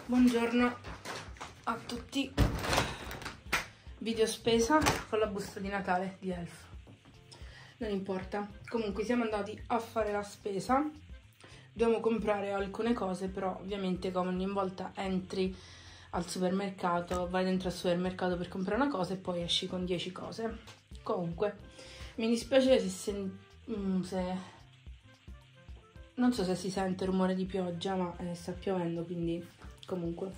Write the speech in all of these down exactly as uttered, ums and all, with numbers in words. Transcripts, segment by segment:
Buongiorno a tutti. Video spesa con la busta di Natale di Elf. Non importa. Comunque siamo andati a fare la spesa. Dobbiamo comprare alcune cose, però ovviamente come ogni volta entri al supermercato, vai dentro al supermercato per comprare una cosa e poi esci con dieci cose. Comunque mi dispiace se, sen se... non so se si sente il rumore di pioggia, ma eh, sta piovendo, quindi comunque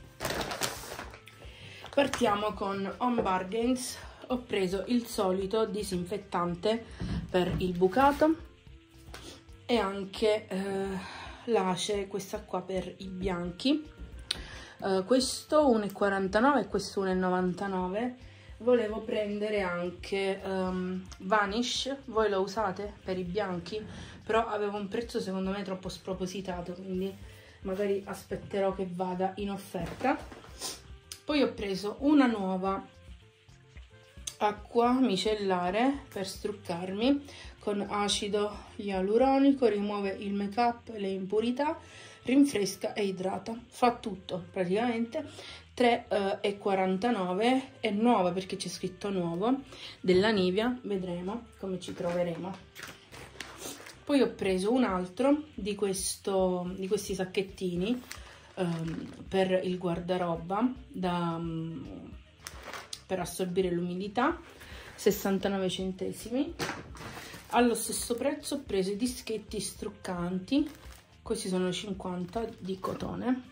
partiamo con Home Bargains. Ho preso il solito disinfettante per il bucato e anche eh, l'ace, questa qua per i bianchi. Uh, questo uno e quarantanove e questo uno e novantanove. Volevo prendere anche um, Vanish, voi lo usate per i bianchi, però aveva un prezzo secondo me troppo spropositato, quindi magari aspetterò che vada in offerta. Poi ho preso una nuova acqua micellare per struccarmi con acido ialuronico, rimuove il make up e le impurità, rinfresca e idrata, fa tutto praticamente. Tre e quarantanove, è nuova perché c'è scritto nuovo, della Nivea, vedremo come ci troveremo. Poi ho preso un altro di, questo, di questi sacchettini um, per il guardaroba da, um, per assorbire l'umidità, sessantanove centesimi. Allo stesso prezzo ho preso i dischetti struccanti, questi sono cinquanta di cotone.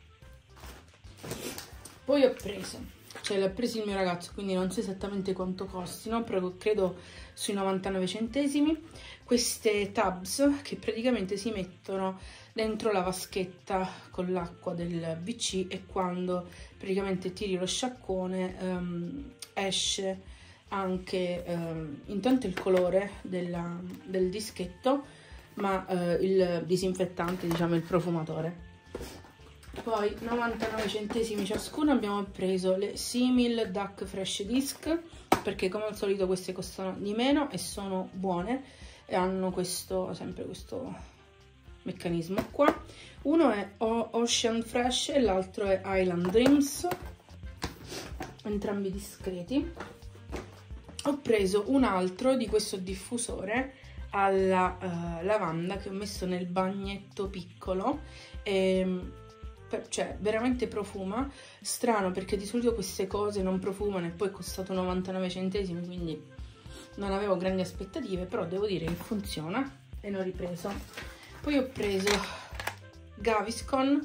Poi ho preso, cioè l'ha preso il mio ragazzo, quindi non so esattamente quanto costino, però credo sui novantanove centesimi, queste tabs che praticamente si mettono dentro la vaschetta con l'acqua del V C e quando praticamente tiri lo sciacquone um, esce anche um, intanto il colore della, del dischetto, ma uh, il disinfettante, diciamo il profumatore. Poi novantanove centesimi ciascuno abbiamo preso le Simil Duck Fresh Disc, perché come al solito queste costano di meno e sono buone e hanno questo, sempre questo meccanismo qua. Uno è Ocean Fresh e l'altro è Island Dreams, entrambi discreti. Ho preso un altro di questo diffusore alla uh, lavanda che ho messo nel bagnetto piccolo e, cioè veramente profuma. Strano perché di solito queste cose non profumano e poi è costato novantanove centesimi, quindi non avevo grandi aspettative, però devo dire che funziona e l'ho ripreso. Poi ho preso Gaviscon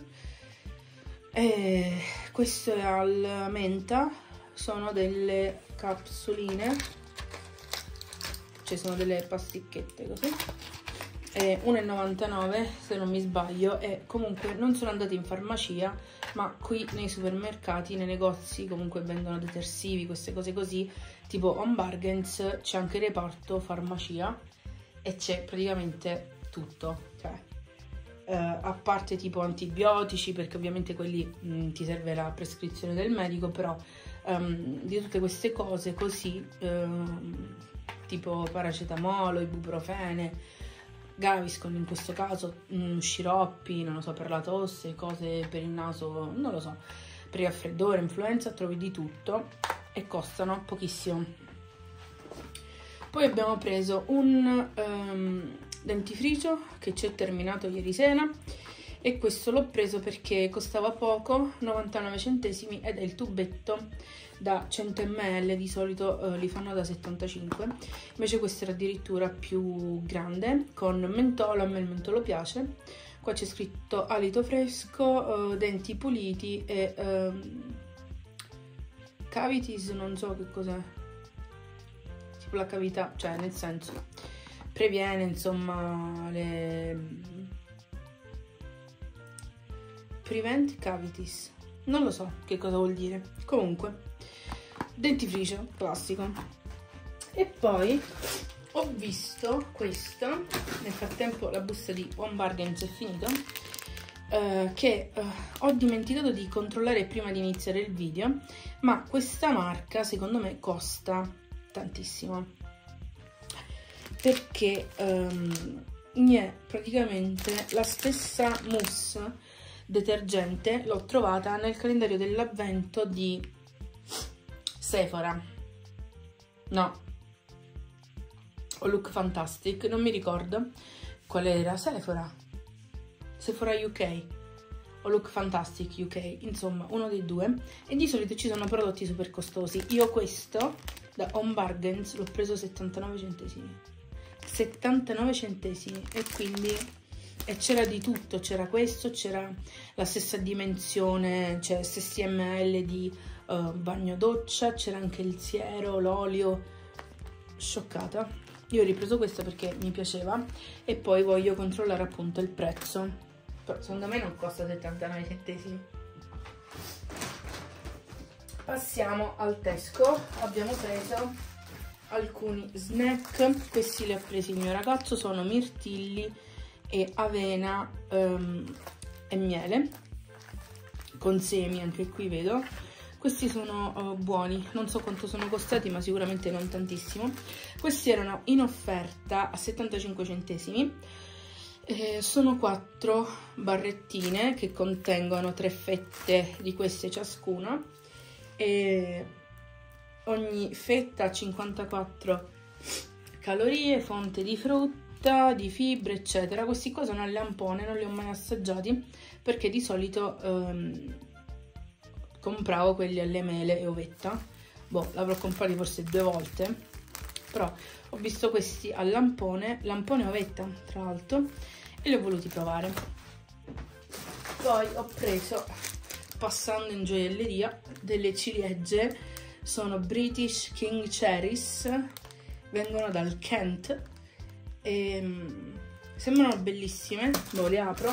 e questo è al menta, sono delle capsuline, cioè sono delle pasticchette così, uno e novantanove se non mi sbaglio. E comunque non sono andata in farmacia, ma qui nei supermercati, nei negozi comunque vendono detersivi, queste cose così, tipo Home Bargains c'è anche il reparto farmacia e c'è praticamente tutto, cioè eh, a parte tipo antibiotici, perché ovviamente quelli mh, ti serve la prescrizione del medico, però um, di tutte queste cose così um, tipo paracetamolo, ibuprofene, Gaviscon in questo caso, mh, sciroppi, non lo so, per la tosse, cose per il naso, non lo so, per il raffreddore, influenza, trovi di tutto e costano pochissimo. Poi abbiamo preso un um, dentifricio che ci è terminato ieri sera e questo l'ho preso perché costava poco, novantanove centesimi, ed è il tubetto da cento millilitri, di solito uh, li fanno da settantacinque, invece questo era addirittura più grande, con mentolo, a me il mentolo piace. Qua c'è scritto alito fresco, uh, denti puliti e uh, cavities, non so che cos'è, tipo la cavità, cioè nel senso previene insomma le prevent cavities, non lo so che cosa vuol dire. Comunque dentifricio classico. E poi ho visto questo, nel frattempo la busta di Home Bargains è finita, eh, che eh, ho dimenticato di controllare prima di iniziare il video, ma questa marca secondo me costa tantissimo, perché um, è praticamente la stessa mousse detergente l'ho trovata nel calendario dell'avvento di Sephora, no, o Look Fantastic, non mi ricordo qual era, Sephora, Sephora U K o Look Fantastic U K, insomma uno dei due, e di solito ci sono prodotti super costosi. Io questo da Home Bargains l'ho preso settantanove centesimi, settantanove centesimi, e quindi e c'era di tutto, c'era questo, c'era la stessa dimensione, cioè stessi ml di uh, bagno doccia, c'era anche il siero, l'olio, scioccata. Io ho ripreso questo perché mi piaceva e poi voglio controllare appunto il prezzo, però secondo me non costa settantanove centesimi. Passiamo al Tesco, abbiamo preso alcuni snack, questi li ha presi il mio ragazzo, sono mirtilli e avena um, e miele con semi, anche qui vedo. Questi sono uh, buoni, non so quanto sono costati, ma sicuramente non tantissimo. Questi erano in offerta a settantacinque centesimi. Eh, sono quattro barrettine che contengono tre fette di queste ciascuna, e ogni fetta ha cinquantaquattro calorie, fonte di frutta, di fibre, eccetera. Questi qua sono al lampone, non li ho mai assaggiati perché di solito ehm, compravo quelli alle mele e ovetta. Boh, l'avrò comprati forse due volte, però ho visto questi al lampone, lampone e ovetta tra l'altro, e li ho voluti provare. Poi ho preso, passando in gioielleria, delle ciliegie, sono British King Cherries, vengono dal Kent e um, sembrano bellissime. Boh, le apro,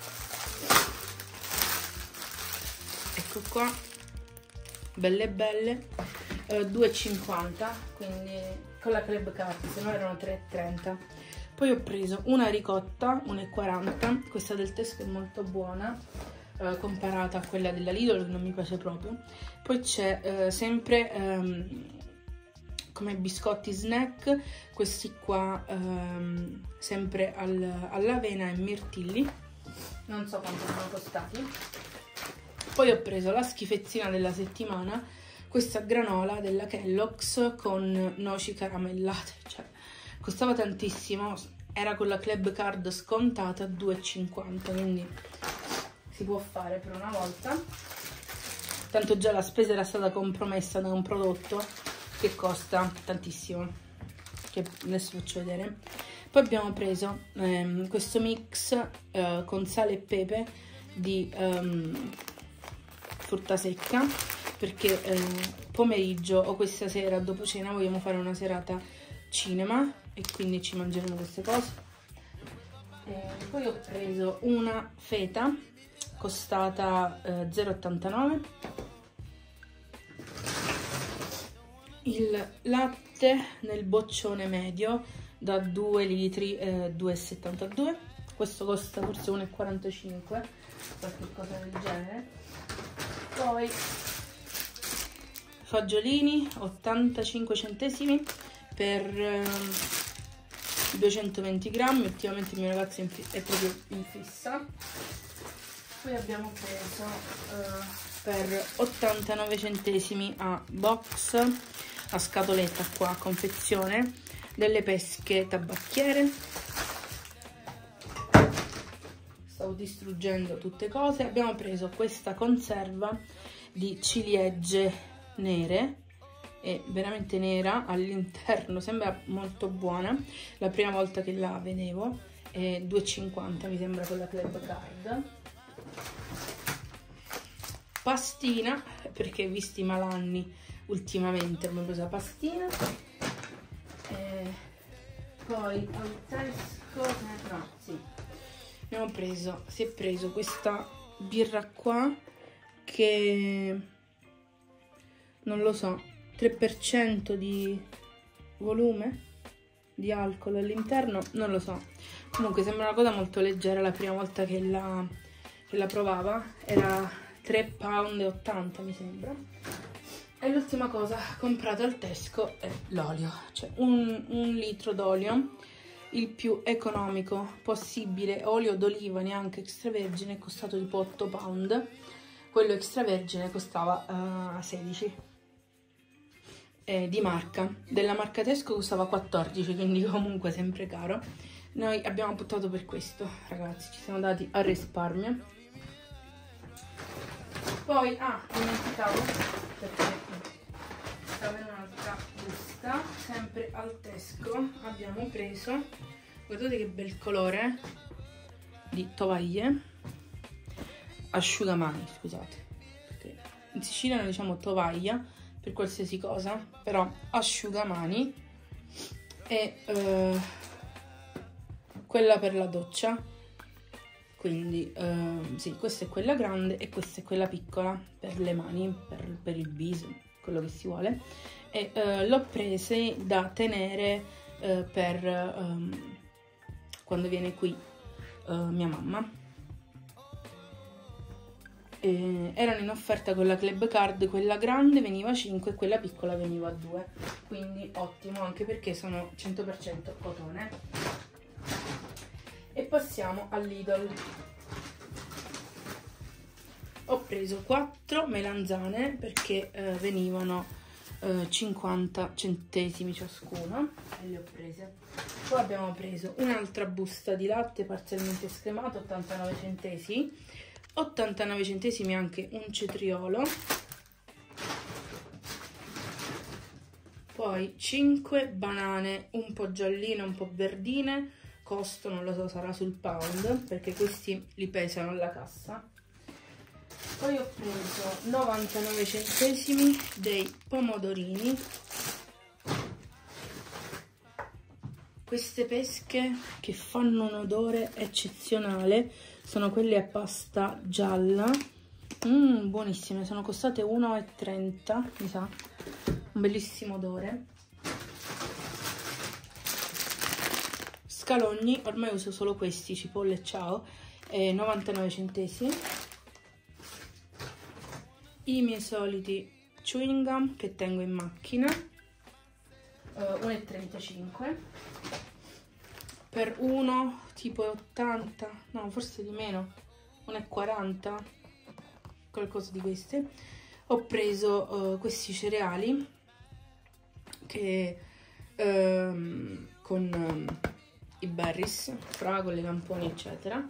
ecco qua, belle belle, uh, due e cinquanta, quindi con la club card, se no erano tre e trenta. Poi ho preso una ricotta, uno e quaranta, questa del Tesco è molto buona uh, comparata a quella della Lidl, che non mi piace proprio. Poi c'è uh, sempre um, come biscotti snack, questi qua um, sempre al, all'avena e mirtilli, non so quanto sono costati. Poi ho preso la schifezzina della settimana, questa granola della Kellogg's con noci caramellate, cioè costava tantissimo, era con la club card scontata due e cinquanta, quindi si può fare per una volta, tanto già la spesa era stata compromessa da un prodotto che costa tantissimo, che adesso faccio vedere. Poi abbiamo preso ehm, questo mix eh, con sale e pepe di ehm, frutta secca, perché eh, pomeriggio o questa sera dopo cena vogliamo fare una serata cinema e quindi ci mangeremo queste cose. E poi ho preso una feta costata eh, zero virgola ottantanove, il latte nel boccione medio da due litri, eh, due virgola settantadue, questo costa forse uno virgola quarantacinque, qualche cosa del genere. Poi fagiolini ottantacinque centesimi per eh, duecentoventi grammi, ultimamente il mio ragazzo è proprio in fissa. Poi abbiamo preso eh, per ottantanove centesimi a box, a scatoletta qua, a confezione, delle pesche tabacchiere. Stavo distruggendo tutte cose. Abbiamo preso questa conserva di ciliegie nere, è veramente nera all'interno, sembra molto buona, la prima volta che la vedevo, è due e cinquanta mi sembra con la club card. Pastina, perché visti i malanni ultimamente abbiamo preso la pastina. E poi al Tesco, eh, no, sì, abbiamo preso, si è preso questa birra qua che non lo so, tre per cento di volume di alcol all'interno, non lo so, comunque sembra una cosa molto leggera. La prima volta che la, che la provava era tre virgola ottanta pound mi sembra. E l'ultima cosa comprata al Tesco è l'olio, cioè un, un litro d'olio il più economico possibile. Olio d'oliva neanche extravergine è costato tipo otto pound, quello extravergine costava uh, sedici, eh, di marca, della marca Tesco costava quattordici, quindi comunque sempre caro. Noi abbiamo optato per questo, ragazzi, ci siamo dati al risparmio. Poi, ah, dimenticavo, perché stava in un'altra busta, sempre al Tesco, abbiamo preso, guardate che bel colore, di tovaglie, asciugamani, scusate, perché in Sicilia noi diciamo tovaglia per qualsiasi cosa, però asciugamani, e eh, quella per la doccia, quindi eh, sì, questa è quella grande e questa è quella piccola per le mani, per, per il viso, quello che si vuole, e eh, l'ho prese da tenere eh, per um, quando viene qui uh, mia mamma. E erano in offerta con la club card, quella grande veniva a cinque e quella piccola veniva a due, quindi ottimo, anche perché sono cento per cento cotone. E passiamo all'Idol. Ho preso quattro melanzane perché eh, venivano eh, cinquanta centesimi ciascuna e le ho prese. Poi abbiamo preso un'altra busta di latte parzialmente scremato, ottantanove centesimi, ottantanove centesimi anche un cetriolo, poi cinque banane un po' gialline un po' verdine, costo non lo so, sarà sul pound perché questi li pesano alla cassa. Poi ho preso novantanove centesimi dei pomodorini, queste pesche che fanno un odore eccezionale, sono quelle a pasta gialla, mm, buonissime, sono costate uno e trenta, mi sa, un bellissimo odore. Scalogni, ormai uso solo questi, cipolle e ciao, eh, novantanove centesimi. I miei soliti chewing gum che tengo in macchina, uh, uno e trentacinque, per uno tipo ottanta, no forse di meno, uno e quaranta, qualcosa di queste. Ho preso uh, questi cereali che um, con um, i berries, fragole, lamponi eccetera.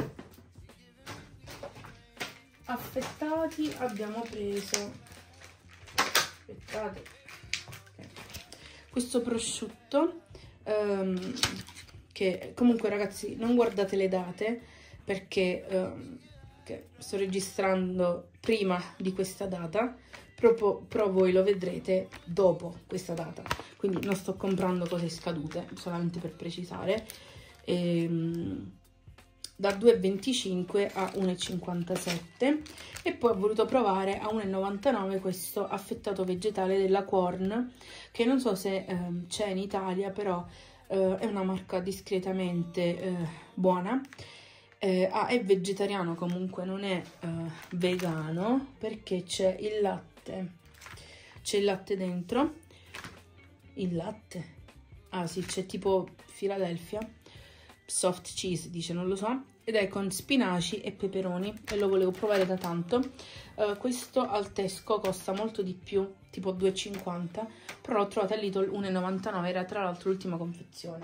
Affettati abbiamo preso, aspettate, okay, questo prosciutto, um, che comunque ragazzi non guardate le date perché um, che sto registrando prima di questa data, però, però voi lo vedrete dopo questa data, quindi non sto comprando cose scadute, solamente per precisare. E, um, da due e venticinque a uno e cinquantasette, e poi ho voluto provare a uno e novantanove questo affettato vegetale della Quorn, che non so se eh, c'è in Italia, però eh, è una marca discretamente eh, buona. Eh, ah, è vegetariano, comunque non è eh, vegano, perché c'è il latte, c'è il latte dentro, il latte, ah sì, c'è tipo Philadelphia soft cheese, dice, non lo so, ed è con spinaci e peperoni e lo volevo provare da tanto. Uh, questo al Tesco costa molto di più, tipo due e cinquanta, però l'ho trovato all'Idol uno e novantanove, era tra l'altro l'ultima confezione.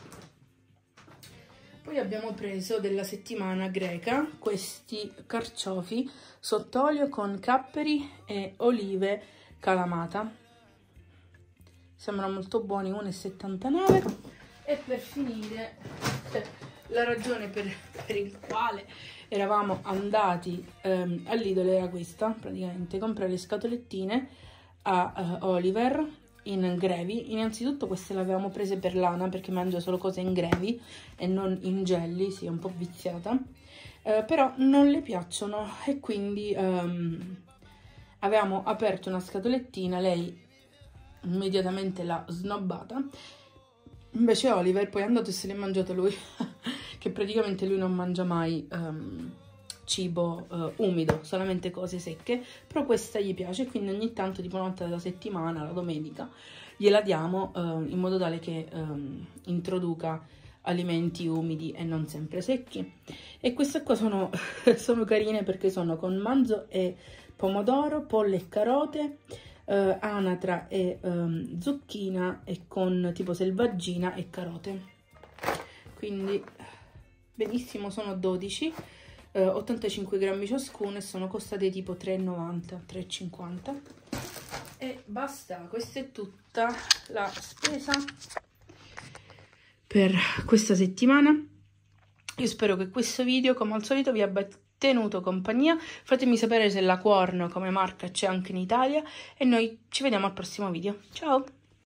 Poi abbiamo preso della settimana greca questi carciofi sott'olio con capperi e olive calamata, sembrano molto buoni, uno e settantanove. E per finire, la ragione per, per il quale eravamo andati ehm, all'Idol era questa, praticamente comprare le scatolettine a uh, Oliver in grevi. Innanzitutto queste le avevamo prese per Lana perché mangia solo cose in grevi e non in jelly, sì, è un po' viziata, eh, però non le piacciono e quindi um, avevamo aperto una scatolettina, lei immediatamente l'ha snobbata. Invece Oliver poi è andato e se l'è mangiato lui, che praticamente lui non mangia mai um, cibo uh, umido, solamente cose secche, però questa gli piace, quindi ogni tanto, tipo una volta della settimana, la domenica, gliela diamo uh, in modo tale che um, introduca alimenti umidi e non sempre secchi. E queste qua sono, sono carine perché sono con manzo e pomodoro, pollo e carote, eh, anatra e um, zucchina, e con tipo selvaggina e carote. Quindi benissimo, sono dodici, eh, ottantacinque grammi ciascuno, e sono costate tipo tre e novanta, tre e cinquanta. E basta, questa è tutta la spesa per questa settimana. Io spero che questo video, come al solito, vi abbia tenuto compagnia. Fatemi sapere se la Quorn come marca c'è anche in Italia, e noi ci vediamo al prossimo video. Ciao!